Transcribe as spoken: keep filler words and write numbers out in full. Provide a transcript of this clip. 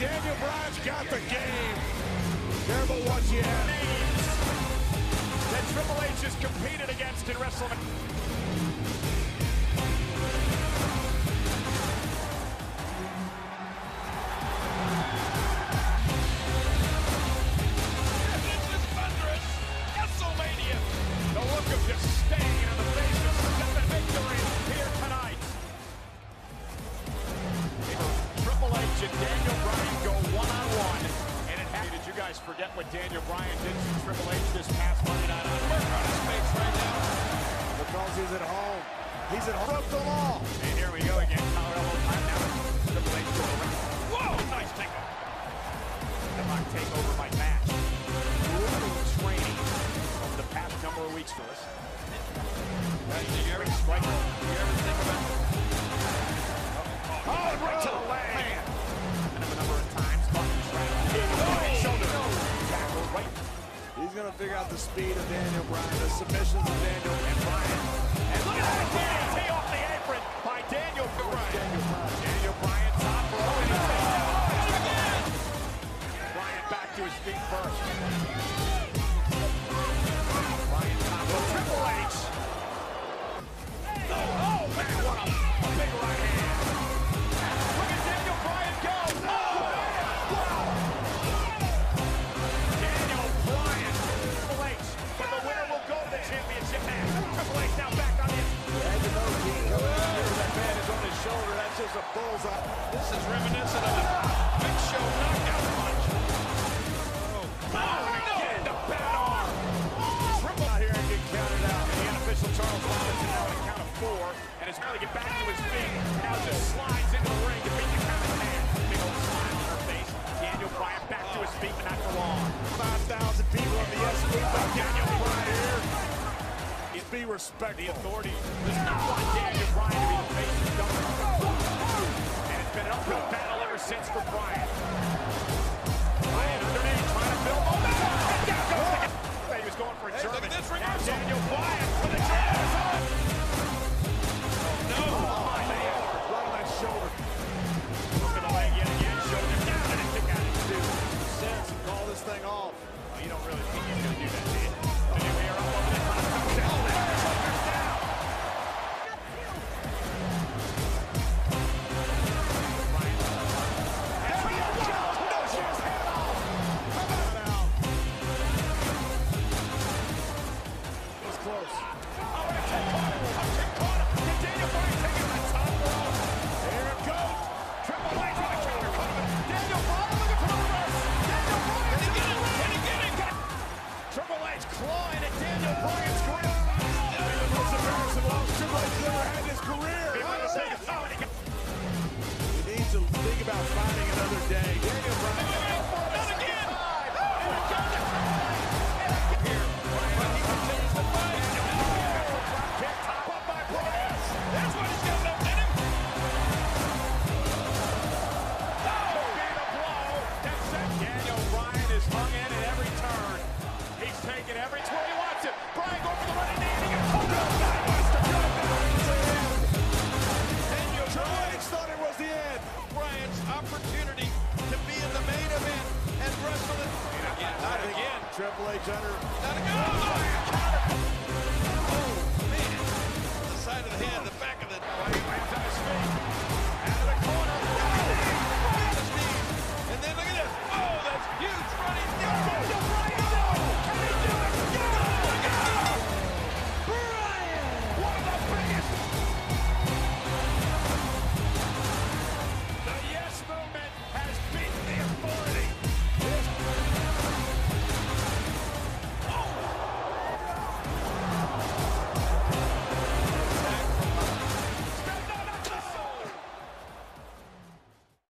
Daniel Bryan's got the game. Careful what you have. Names that Triple H has competed against in WrestleMania. The look of disdain on the face of seven victory here tonight. Triple H and Daniel Bryan go one-on-one. And it happened. Did you guys forget what Daniel Bryan did to Triple H this past Monday night? Work on his face right now. Because he's at home. He's at home. Broke the law. And here we go again. Collar elbow time now. Triple H going around. Whoa, nice takeover. The mock takeover by match. Brutal training over the past number of weeks for us. Did you ever strike? Did you ever think about it? Oh, oh, right to the leg. Man. And a number of times, Martin Trent. Oh, shoulder. Tackle right. He's going to figure out the speed of Daniel Bryan, the submissions of Daniel and Bryan. And look at that D D T off the apron by Daniel Bryan. Daniel Bryan. Daniel Bryan top row. And he takes down again. Bryan back to his feet first. Bryan top row. Triple H. Oh, man, what a, a big right hand. Look at Daniel Bryan go. Oh, wow. Daniel Bryan. Triple H. But the winner will go to the championship match. Triple H now back on the. Had to know, King. That man is on his shoulder. That's just a bullseye. This is reminiscent of the Big Show knockout punch. Oh, oh and again, the bad arm. Triple out here and get counted out. And the unofficial Charles Robinson now on a count of four. And is trying to get back to his feet. Now just slides into the ring to beat the count of ten. Big old smile on her face. Daniel Bryan back to his feet, but not for long. five thousand people on the S V. Daniel Bryan here. Be respectful. The authority does not want Daniel Bryan to be the face of government. And it's been an uphill battle ever since for Bryan. Bryan underneath, trying to build momentum. And down goes the guy. He was going for a hey, German. look at this Now reversal. Daniel Bryan for the German. Oh, no. Oh, my man. Right on that shoulder. Look at the leg yet again. Shoulder down and a kick out of two. Sense and call this thing off. Oh, you don't really think he's going to do that, do you? And here we are up over the top. Touchdown. Shoulders down. Clawing at Daniel Bryan's grip. The most embarrassing loss Triple H ever had in his career. He needs to think about finding another day. Daniel Bryan. Not again. Here, Bryan, he continues to fight. Kick top up by Bryan. That's what he's got left in him. Oh, be the blow. That's it. Daniel Bryan is hung in at every turn. He's taking every twirl he wants it. Bryan going for the running knee. He got caught up. Daniel Bryan thought it was the end. Bryan's opportunity to be in the main event and wrestle it. Not again. Not again. Triple H under. Not again. Oh, man. The side of the hand.